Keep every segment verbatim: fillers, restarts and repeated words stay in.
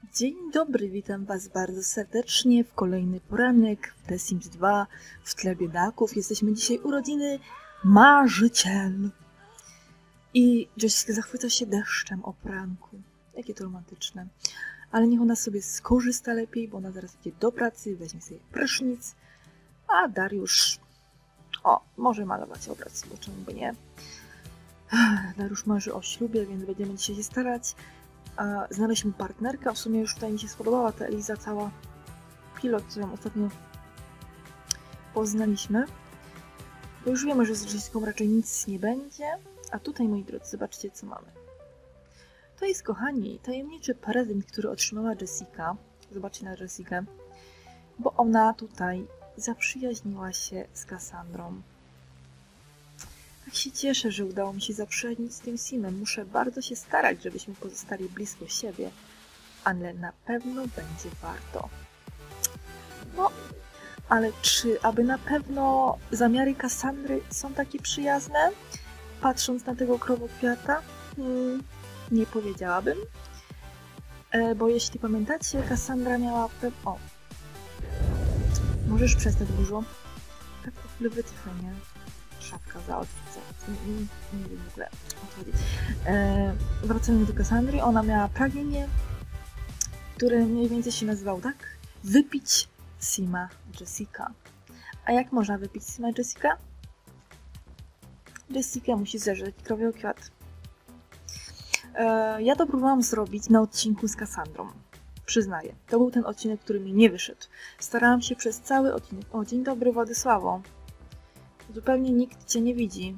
Dzień dobry, witam Was bardzo serdecznie w kolejny poranek w The Sims dwa w tle biedaków. Jesteśmy dzisiaj urodziny marzyciel. I Jessica zachwyca się deszczem o pranku. Jakie to romantyczne. Ale niech ona sobie skorzysta lepiej, bo ona zaraz idzie do pracy, weźmie sobie prysznic. A Dariusz, o, może malować obraz, bo czemu by nie. Dariusz marzy o ślubie, więc będziemy dzisiaj się starać. Znaleźliśmy partnerkę, w sumie już tutaj mi się spodobała ta Eliza, cała pilot, co ją ostatnio poznaliśmy. Bo już wiemy, że z Jessicą raczej nic nie będzie. A tutaj, moi drodzy, zobaczcie, co mamy. To jest, kochani, tajemniczy prezent, który otrzymała Jessica. Zobaczcie na Jessikę. Bo ona tutaj zaprzyjaźniła się z Cassandrą. Tak się cieszę, że udało mi się zaprzyjaźnić z tym Simem. Muszę bardzo się starać, żebyśmy pozostali blisko siebie. Ale na pewno będzie warto. No, ale czy aby na pewno zamiary Cassandry są takie przyjazne? Patrząc na tego krowokwiata? Hmm, nie powiedziałabym. E, bo jeśli pamiętacie, Cassandra miała pe... O! Możesz przestać, burzo? Tak w ogóle wytrwa, nie? Szafka za oczy, nie, nie, nie wiem w ogóle o co chodzi. E, wracając do Cassandry, ona miała pragnienie, które mniej więcej się nazywało tak? Wypić Sima Jessica. A jak można wypić Sima Jessica? Jessica musi zeżreć krowokwiat. E, ja to próbowałam zrobić na odcinku z Cassandrą. Przyznaję, to był ten odcinek, który mi nie wyszedł. Starałam się przez cały odcinek. O, dzień dobry, Władysławo. Zupełnie nikt Cię nie widzi.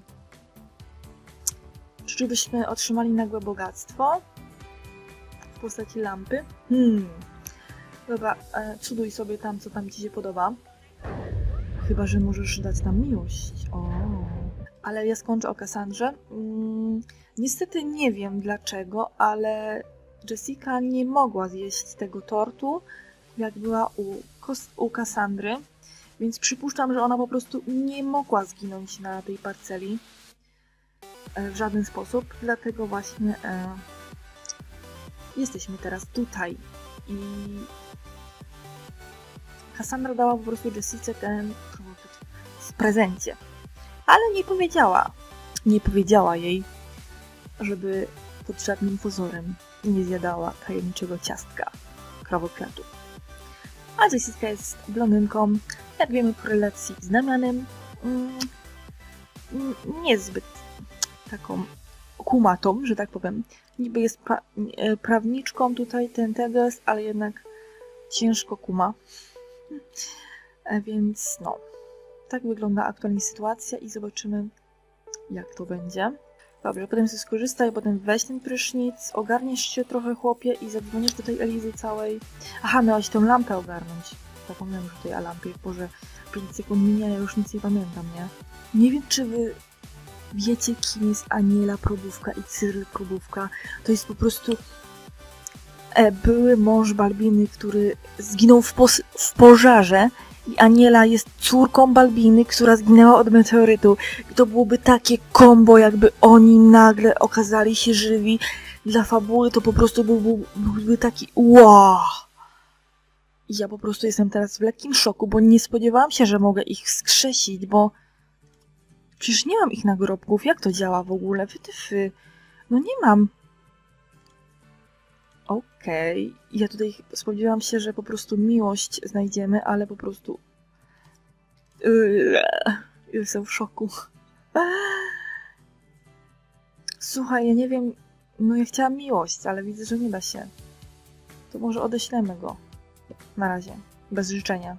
Czyżbyśmy otrzymali nagłe bogactwo? W postaci lampy? Hmm. Dobra, e, cuduj sobie tam, co tam Ci się podoba. Chyba że możesz dać nam miłość. O. Ale ja skończę o Cassandrze. Hmm. Niestety nie wiem dlaczego, ale Jessica nie mogła zjeść tego tortu, jak była u, u Cassandry. Więc przypuszczam, że ona po prostu nie mogła zginąć na tej parceli w żaden sposób. Dlatego właśnie e, jesteśmy teraz tutaj. I Cassandra dała po prostu Jessice ten w prezencie. Ale nie powiedziała, nie powiedziała jej, żeby pod żadnym pozorem nie zjadała tajemniczego ciastka krowokwiatu. A Jessica jest blondynką, jak wiemy, po relacji z Damianem, mm, niezbyt taką kumatą, że tak powiem. Niby jest pra prawniczką tutaj, ten Teges, ale jednak ciężko kuma. E, więc no, tak wygląda aktualnie sytuacja i zobaczymy, jak to będzie. Dobrze, potem sobie skorzystaj, potem weź ten prysznic, ogarniesz się trochę, chłopie, i zadzwonisz do tej Elizy całej. Aha, miałaś tę lampę ogarnąć. Zapomniałam już o tej lampie. Boże, pięć sekund minia, ja już nic nie pamiętam, nie? Nie wiem, czy wy wiecie, kim jest Aniela Probówka i Cyryl Probówka. To jest po prostu e, były mąż Balbiny, który zginął w, w pożarze. I Aniela jest córką Balbiny, która zginęła od meteorytu. I to byłoby takie kombo, jakby oni nagle okazali się żywi. Dla fabuły to po prostu byłby, byłby taki wow. I ja po prostu jestem teraz w lekkim szoku, bo nie spodziewałam się, że mogę ich wskrzesić, bo przecież nie mam ich nagrobków. Jak to działa w ogóle? Wytyfy. No nie mam. Okej. Okay. Ja tutaj spodziewałam się, że po prostu miłość znajdziemy, ale po prostu jestem w szoku. Słuchaj, ja nie wiem, no ja chciałam miłość, ale widzę, że nie da się. To może odeślemy go. Na razie. Bez życzenia.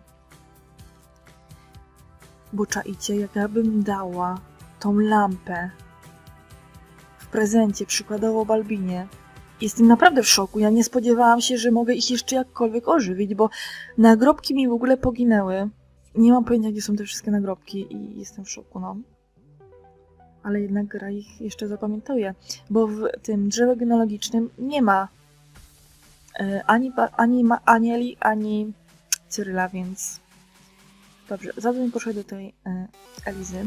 Bo czaicie, jak ja bym dała tą lampę w prezencie, przykładowo Balbinie. Jestem naprawdę w szoku. Ja nie spodziewałam się, że mogę ich jeszcze jakkolwiek ożywić, bo nagrobki mi w ogóle poginęły. Nie mam pojęcia, gdzie są te wszystkie nagrobki i jestem w szoku, no. Ale jednak gra ich jeszcze zapamiętuje, bo w tym drzewie genealogicznym nie ma y, ani, ani ma Anieli, ani Cyryla, więc dobrze. Zadzwoń proszę do tej y, Elizy.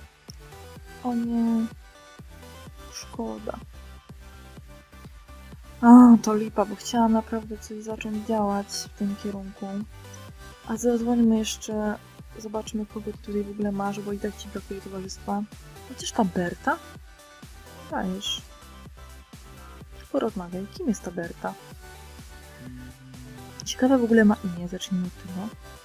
O nie, szkoda. O, to lipa, bo chciałam naprawdę coś zacząć działać w tym kierunku. A zadzwońmy jeszcze, zobaczmy, kogo ty tutaj w ogóle masz, bo i tak ci brakuje towarzystwa. Chociaż ta Berta? Dajesz. Porozmawiaj, kim jest ta Berta? Ciekawe w ogóle ma imię, zacznijmy od tego.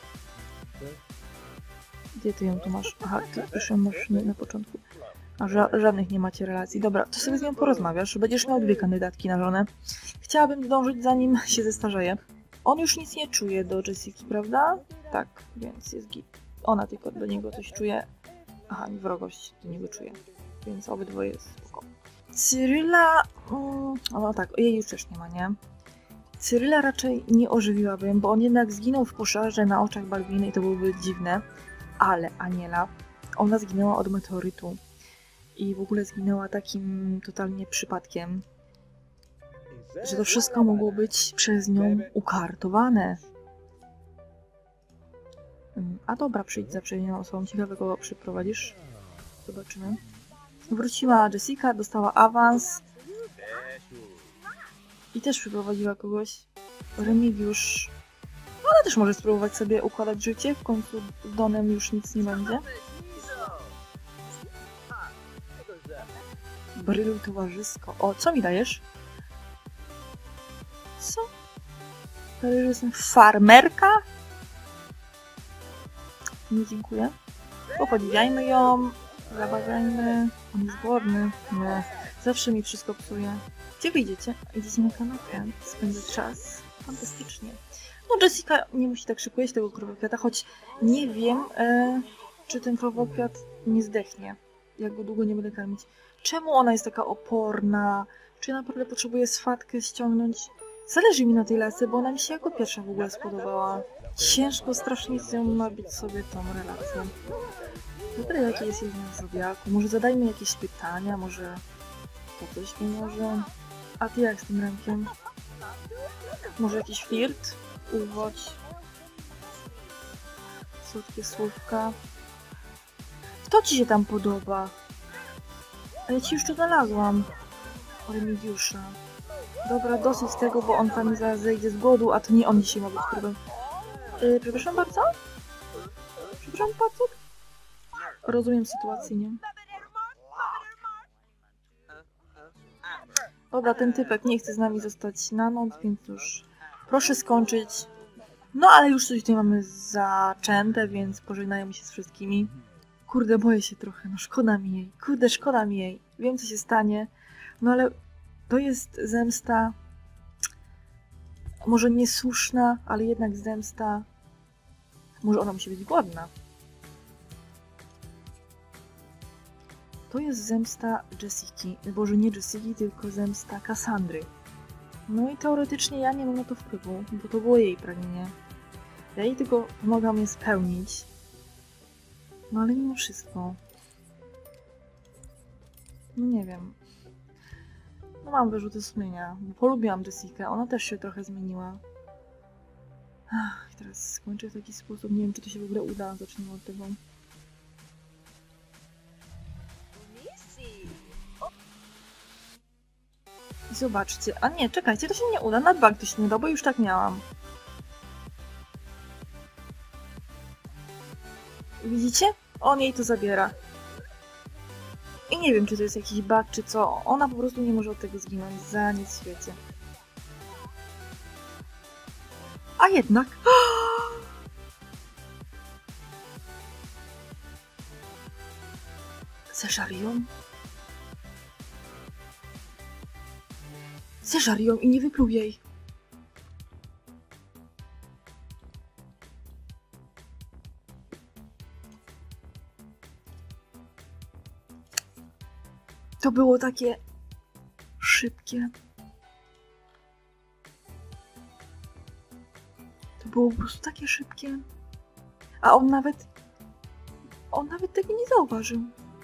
Gdzie ty ją tu masz? Aha, ty już ją masz na początku. A ża żadnych nie macie relacji. Dobra, to sobie z nią porozmawiasz. Będziesz miał dwie kandydatki na żonę. Chciałabym zdążyć, zanim się zestarzeje. On już nic nie czuje do Jessiki, prawda? Tak, więc jest git. Ona tylko do niego coś czuje. Aha, wrogość do niego czuje. Więc obydwoje jest spoko. Cyryla... Mm, no tak, jej już też nie ma, nie? Cyryla raczej nie ożywiłabym, bo on jednak zginął w pożarze na oczach Balbiny i to byłoby dziwne. Ale Aniela, ona zginęła od meteorytu. I w ogóle zginęła takim totalnie przypadkiem, że to wszystko mogło być przez nią ukartowane. A dobra, przyjdź za przejętą osobą. Ciekawe, kogo przyprowadzisz. Zobaczymy. Wróciła Jessica, dostała awans. I też przyprowadziła kogoś. Remigiusz. Ona też może spróbować sobie układać życie. W końcu Donem już nic nie będzie. Bryluj towarzysko. O, co mi dajesz? Co? To jestem farmerka? Nie, dziękuję. Popodziwiajmy ją. Zabawiajmy. On jest głodny. Nie. Zawsze mi wszystko psuje. Gdzie wyjdziecie? Idziecie na kanapę. Spędzać czas. Fantastycznie. No, Jessica nie musi tak szybko jeść tego krowokwiata, choć nie wiem, e, czy ten krowokwiat nie zdechnie. Jak go długo nie będę karmić. Czemu ona jest taka oporna? Czy ja naprawdę potrzebuję swatkę ściągnąć? Zależy mi na tej lasce, bo ona mi się jako pierwsza w ogóle spodobała. Ciężko strasznie z nią nabić sobie tą relację. Dobra, jaki jest jej znak zodiaku? Może zadajmy jakieś pytania, może to coś mi może... A ty jak z tym rankiem? Może jakiś flirt? Uwodź. Słodkie słówka. Kto ci się tam podoba? A ja ci już to znalazłam. Remigiusza. Dobra, dosyć tego, bo on tam zaraz zejdzie z głodu, a to nie on dzisiaj ma być próbem. Yy, przepraszam bardzo? Przepraszam bardzo? Rozumiem sytuację, nie? Dobra, ten typek nie chce z nami zostać na noc, więc już proszę skończyć. No ale już coś tutaj mamy zaczęte, więc pożegnajmy się z wszystkimi. Kurde, boję się trochę, no szkoda mi jej. Kurde, szkoda mi jej. Wiem, co się stanie. No ale to jest zemsta, może niesłuszna, ale jednak zemsta. Może ona musi być głodna. To jest zemsta Jessiki. Boże, nie Jessiki, tylko zemsta Cassandry. No i teoretycznie ja nie mam na to wpływu, bo to było jej pragnienie. Ja jej tylko pomagam je spełnić. No ale mimo wszystko. No nie wiem. No mam wyrzuty sumienia, bo polubiłam Jessikę, ona też się trochę zmieniła. Ach, teraz skończę w taki sposób, nie wiem, czy to się w ogóle uda, zacznijmy od tego. I zobaczcie, a nie, czekajcie, to się nie uda, na bank to się nie da, bo już tak miałam. Widzicie? On jej to zabiera. I nie wiem, czy to jest jakiś bug, czy co. Ona po prostu nie może od tego zginąć za nic w świecie. A jednak... Zeżarią? Zeżarią i nie wypluł jej. To było takie szybkie. To było po prostu takie szybkie. A on nawet... On nawet tego nie zauważył.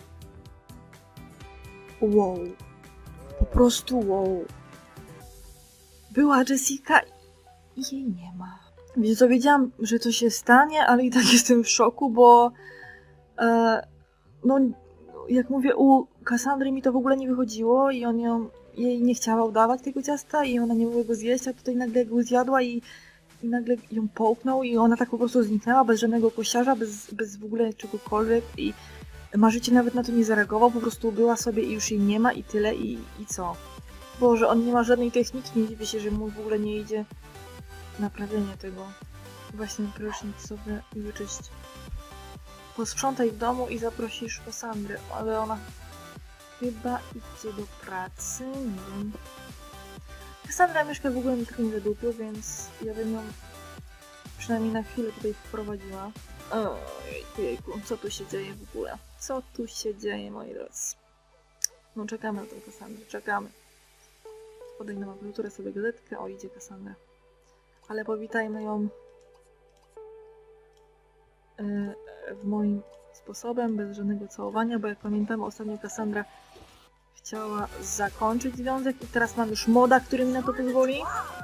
Wow. Po prostu wow. Była Jessica i jej nie ma. Wiecie co, wiedziałam, że to się stanie, ale i tak jestem w szoku, bo... E, no... Jak mówię, u Cassandry mi to w ogóle nie wychodziło i on ją jej nie chciała udawać tego ciasta i ona nie mogła go zjeść, a tutaj nagle go zjadła i, i nagle ją połknął i ona tak po prostu zniknęła, bez żadnego kościarza, bez, bez w ogóle czegokolwiek i marzyciel nawet na to nie zareagował, po prostu była sobie i już jej nie ma i tyle i, i co? Boże, on nie ma żadnej techniki, nie dziwię się, że mu w ogóle nie idzie naprawienie tego. Właśnie prysznic sobie i wyczyść. Posprzątaj w domu i zaprosisz Kassandrę, ale ona chyba idzie do pracy, nie wiem. Kassandra mieszka w ogóle mi trochę nie zadupił, więc ja bym ją przynajmniej na chwilę tutaj wprowadziła. Ojejku, co tu się dzieje w ogóle? Co tu się dzieje, moi drodzy? No czekamy na tą Kassandrę, czekamy. Podejmę na kulturę sobie gazetkę, o idzie Kassandra. Ale powitajmy ją yy, w moim sposobem, bez żadnego całowania, bo jak pamiętamy, ostatnio Kassandra chciała zakończyć związek i teraz mam już moda, który mi na to pozwoli.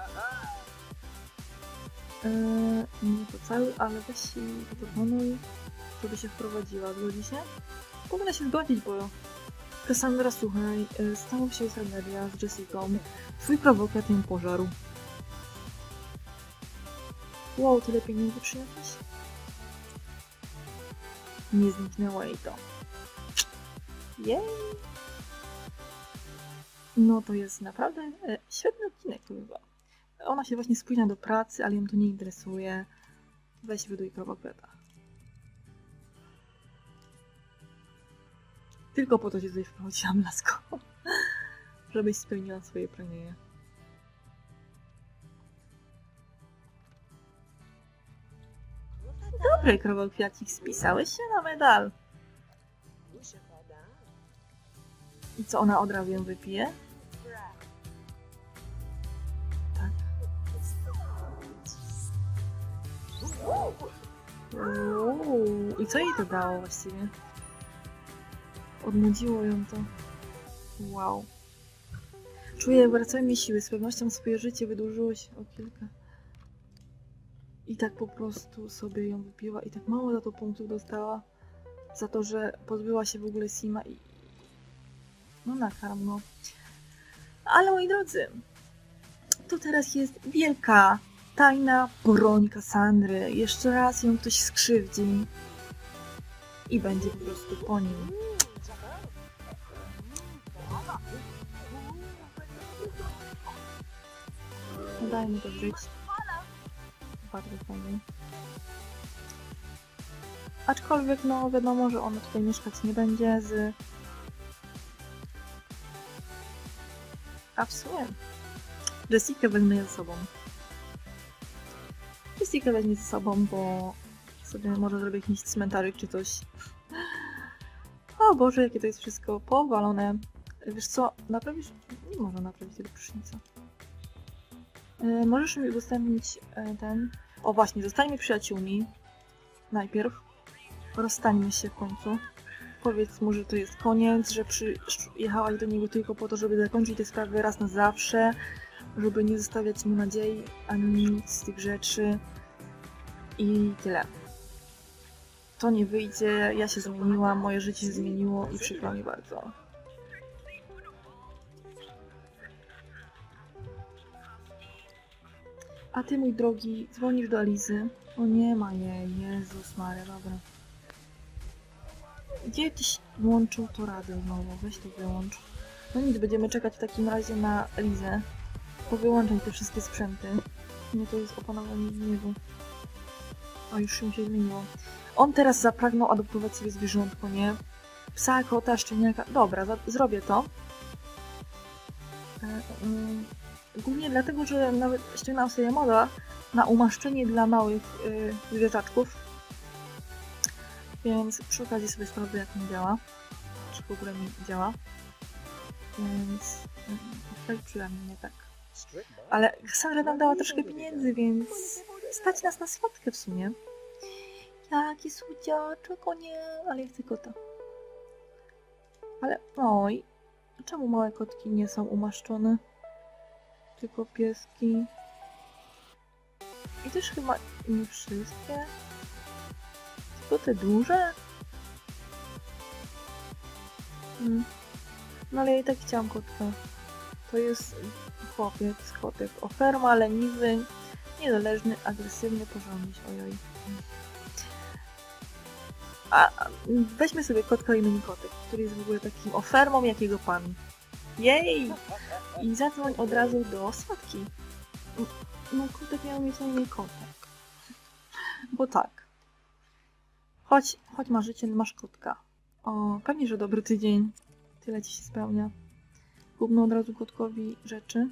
Yy, nie to cały, ale weź i proponuj, żeby się wprowadziła. Zgodzi się? Powinna się zgodzić, bo Kassandra, słuchaj, yy, stało się Sameria z Jessicą. Twój prowokat ją pożarł. Wow, tyle pieniędzy przyniosłeś? Nie zniknęło jej to. Jej! No to jest naprawdę e, świetny odcinek to chyba. Ona się właśnie spóźnia do pracy, ale ją to nie interesuje. Weź wyduj prowokata. Tylko po to się tutaj wprowadziłam, lasko. Żebyś spełniła swoje pragnienia. Dobry krowokwiacik, spisałeś się na medal. I co, ona od razu ją wypije? Tak. Uuu, i co jej to dało właściwie? Odnudziło ją to. Wow. Czuję, jak wracają mi siły. Z pewnością swoje życie wydłużyło się o kilka. I tak po prostu sobie ją wypiła i tak mało za to punktów dostała. Za to, że pozbyła się w ogóle Sima i... No nakarm, no. Ale moi drodzy, to teraz jest wielka, tajna broń Kassandry. Jeszcze raz ją ktoś skrzywdzi i będzie po prostu po nim. No dajmy to żyć. Bardzo fajnie. Aczkolwiek, no wiadomo, że ona tutaj mieszkać nie będzie z... A w sumie Jessica weźmie ze sobą. Jessica weźmie ze sobą, bo sobie może zrobię jakiś cmentarzyk czy coś. O Boże, jakie to jest wszystko powalone. Wiesz co, naprawisz? Nie można naprawić tego prysznica. Yy, możesz mi udostępnić yy, ten... O właśnie, zostańmy przyjaciółmi. Najpierw. Rozstańmy się w końcu. Powiedz mu, że to jest koniec, że przyjechałaś do niego tylko po to, żeby zakończyć te sprawy raz na zawsze, żeby nie zostawiać mu nadziei ani nic z tych rzeczy i tyle. To nie wyjdzie, ja się zmieniłam, moje życie się zmieniło i przykro mi bardzo. A ty, mój drogi, dzwonisz do Alizy. O nie ma jej, Jezus Maria, dobra. Gdzie tyś włączył to radę znowu? Weź to wyłącz. No nic, będziemy czekać w takim razie na Lizę. Powyłączaj te wszystkie sprzęty. Nie, to jest opanowanie gniewu. O, już się zmieniło. On teraz zapragnął adoptować sobie zwierzątko, nie? Psa, kota, szczeniaka. Dobra, zrobię to. E, um, głównie dlatego, że nawet ściągnęłam sobie moda na umaszczenie dla małych y, zwierzaczków. Więc przy okazji sobie sprawdzę, jak mi działa. Czy w ogóle mi działa. Więc tak przynajmniej nie tak. Ale Kassandra nam dała troszkę pieniędzy, więc stać nas na swatkę w sumie. Jaki słodziaczek, o nie, ale ja chcę kota. Ale oj, czemu małe kotki nie są umaszczone? Tylko pieski. I też chyba nie wszystkie. Tylko te duże? Hmm. No ale ja i tak chciałam kotka. To jest chłopiec, kotek o ferma, leniwy, niezależny, agresywny, porządny. Ojoj. A, a weźmy sobie kotka o imieniu Kotek, który jest w ogóle takim ofermą jak jego pan. Jej! I zadzwoń od razu do swatki. No Kotek miał mieć na imię Kotek. Bo tak. Chodź, chodź marzyciel, masz kotka. O, pewnie, że dobry tydzień. Tyle ci się spełnia. Kupmy od razu kotkowi rzeczy.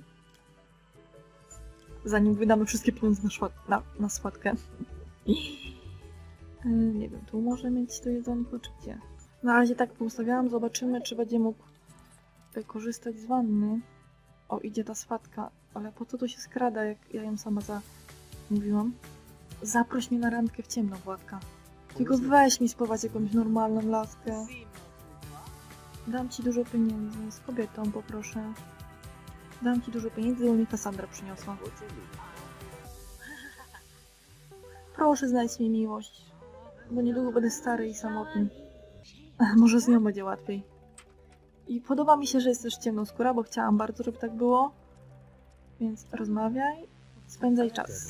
Zanim wydamy wszystkie pieniądze na, szwat na, na swatkę. Nie wiem, tu może mieć to jedzonko, czy gdzie? Na razie tak poustawiałam, zobaczymy, czy będzie mógł korzystać z wanny. O, idzie ta swatka, ale po co tu się skrada, jak ja ją sama zamówiłam? Zaproś mnie na randkę w ciemno, Władka. Tylko weź mi spować jakąś normalną laskę. Dam ci dużo pieniędzy, z kobietą poproszę. Dam ci dużo pieniędzy, bo mi Kassandra przyniosła. Proszę, znajdź mi miłość. Bo niedługo będę stary i samotny. Ech, może z nią będzie łatwiej. I podoba mi się, że jesteś ciemnoskóra, bo chciałam bardzo, żeby tak było. Więc rozmawiaj, spędzaj czas.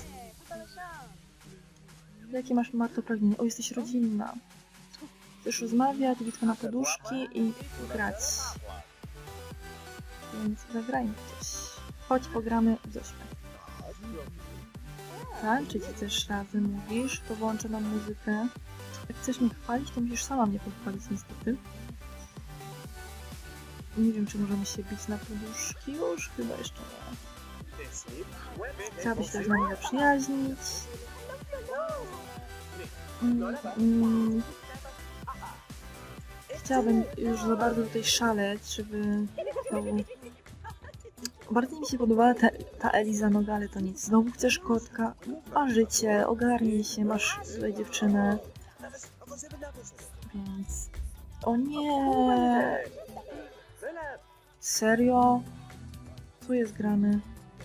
Jakie masz Marto pragnienie? O, jesteś rodzinna. Chcesz rozmawiać, bitwa na poduszki i grać. Więc zagrajmy coś. Chodź, pogramy w Zośkę. Tak? Czy ci też razem mówisz? To włączę nam muzykę. Jak chcesz mnie chwalić, to musisz sama mnie pochwalić niestety. Nie wiem, czy możemy się bić na poduszki już? Chyba jeszcze nie. Chciałabyś się z nami zaprzyjaźnić. Mm, mm. Chciałabym już za bardzo tutaj szaleć, żeby to... Bardzo mi się podobała ta, ta Eliza Noga, ale to nic. Znowu chcesz kotka? A życie, ogarnij się, masz tutaj dziewczynę. Więc... O nie! Serio? Co jest grane?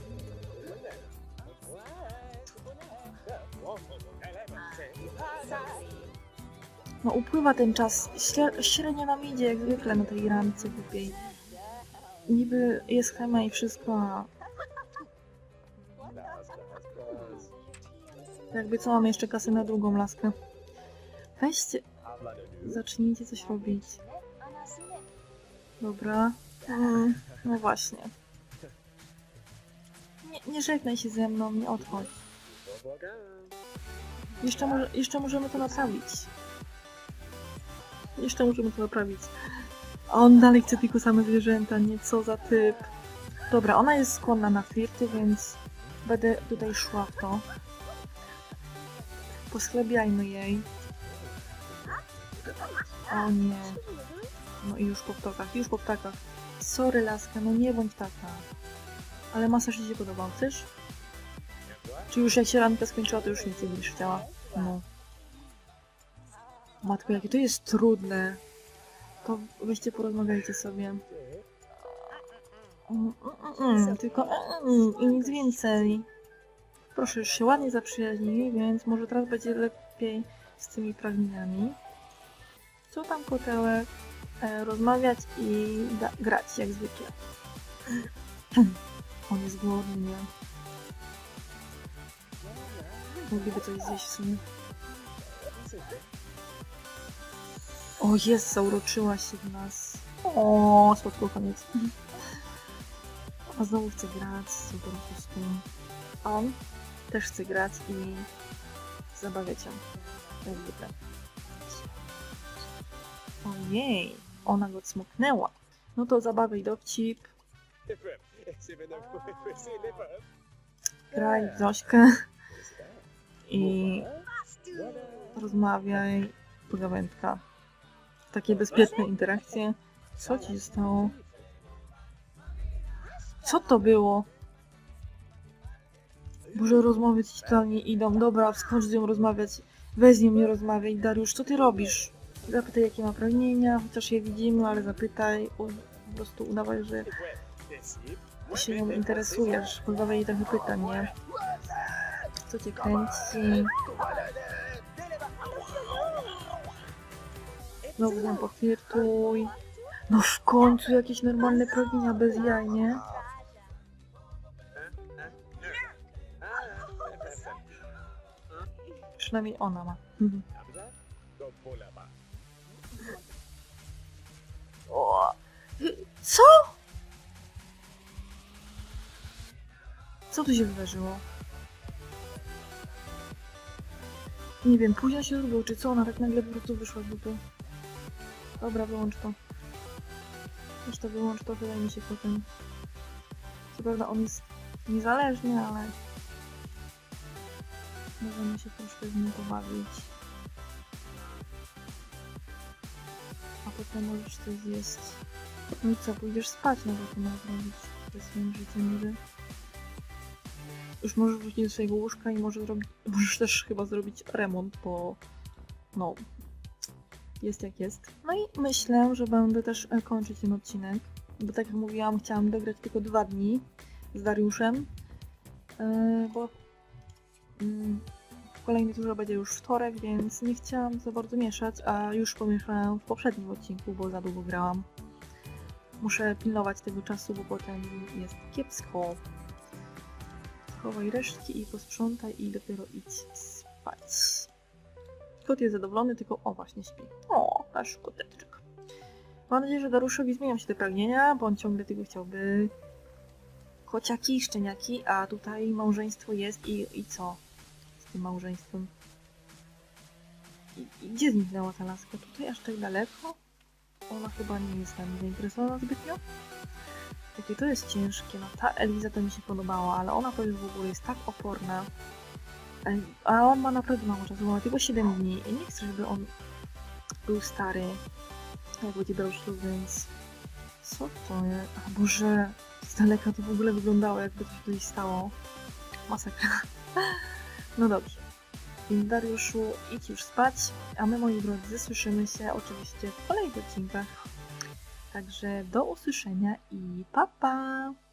No upływa ten czas. Średnio nam idzie, jak zwykle na tej randce głupiej. Niby jest chemia i wszystko, a... Jakby co, mamy jeszcze kasę na drugą laskę. Weźcie... Zacznijcie coś robić. Dobra. Mm, no właśnie. Nie, nie żegnaj się ze mną, nie odchodź. Jeszcze, może, jeszcze możemy to naprawić. Jeszcze możemy to naprawić. A on dalej chce tylko same zwierzęta, nie? Co za typ. Dobra, ona jest skłonna na flirty, więc będę tutaj szła w to. Poschlebiajmy jej. O nie. No i już po ptakach, już po ptakach. Sorry laska, no nie bądź taka. Ale masaż ci się podobał, chcesz? Czy już jak się randka skończyła, to już nic nie będziesz chciała? No. Matko, jakie to jest trudne. To weźcie, porozmawiajcie sobie. Mm, mm, mm, tylko mm, i nic więcej. Proszę, już się ładnie zaprzyjaźnili, więc może teraz będzie lepiej z tymi pragnieniami. Co tam, kotełek? E, rozmawiać i grać, jak zwykle. On jest głodny, nie? Mogliby coś zjeść w sumie. O, jest, zauroczyła się w nas. O, słodko, koniec. A znowu chce grać, super po prostu. A on też chce grać i zabawiać ją. Jak zwykle. Ojej, ona go cmoknęła. No to zabawy i dowcip. Graj w Zośkę. I rozmawiaj, pogawędka. Takie bezpieczne interakcje. Co ci się stało? Co to było? Boże, rozmowy ci totalnie idą. Dobra, skończ z nią rozmawiać. Weź z nią nie rozmawiaj. Dariusz, co ty robisz? Zapytaj, jakie ma pragnienia, chociaż je widzimy, ale zapytaj. Po prostu udawaj, że się nią interesujesz. Pozwawaj jej trochę pytań, nie? Co cię kręci? Znowu nam poflirtuj. No w końcu jakieś normalne pragnienia bez jaj, nie? Przynajmniej ona ma. Mhm. O! Co? Co tu się wydarzyło? Nie wiem, późno się zrobiło, czy co? Ona tak nagle po prostu wyszła z dupy. Dobra, wyłącz to. Już to wyłącz, to wydaje mi się potem. Co prawda on jest niezależny, ale możemy się troszkę z nim pobawić. A potem możesz coś zjeść. No i co, pójdziesz spać, no bo to masz zrobić ze swoim życiem niby. Już możesz wrócić do swojego łóżka i może zrobić, możesz też chyba zrobić remont, bo no, jest jak jest. No i myślę, że będę też kończyć ten odcinek, bo tak jak mówiłam, chciałam dograć tylko dwa dni z Dariuszem, yy, bo yy, kolejny turze będzie już wtorek, więc nie chciałam za bardzo mieszać, a już pomieszałam w poprzednim odcinku, bo za długo grałam. Muszę pilnować tego czasu, bo potem jest kiepsko. Schowaj resztki i posprzątaj i dopiero idź spać. Kot jest zadowolony, tylko o właśnie śpi. O, nasz koteczek. Mam nadzieję, że Dariuszowi zmienią się te pragnienia, bo on ciągle tylko chciałby kociaki i szczeniaki, a tutaj małżeństwo jest i, i co z tym małżeństwem? I, I gdzie zniknęła ta laska? Tutaj aż tak daleko? Ona chyba nie jest nami zainteresowana zbytnio. Jakie to jest ciężkie. No ta Eliza to mi się podobała, ale ona to już w ogóle jest tak oporna. A on ma naprawdę mało czasu, ma tylko siedem dni. I nie chcę, żeby on był stary, jak będzie brał ślub, więc... Co to jest? A Boże, z daleka to w ogóle wyglądało, jakby coś tutaj stało. Masakra. No dobrze. Więc Dariuszu, idź już spać, a my, moi drodzy, słyszymy się oczywiście w kolejnych odcinkach. Także do usłyszenia i pa pa!